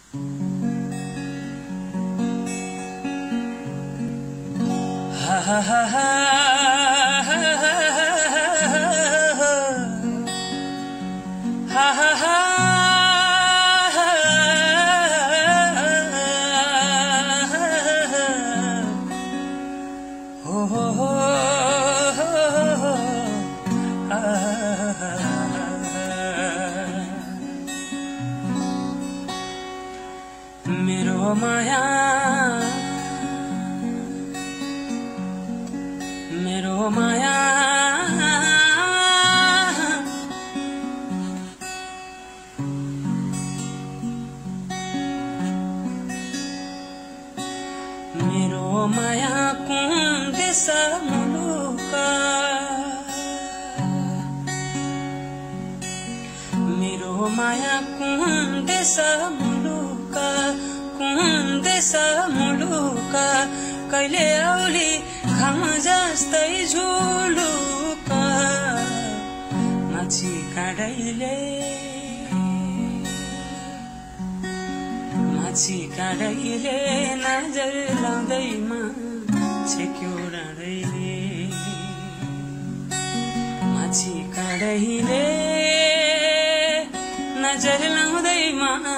ha ha ha ha ha ha ha मेरो माया मेरो माया मेरो माया कुन देश मुलुका मेरो माया कुन देश मुलुका कुन देश मुलुका कहिले आउली घाम जस्तै झुलुका माछी काँडैले माछी काँडैले नजर लाउँदैमा छेक्यो डाँडैले माछी काँडैले नजर लाउँदैमा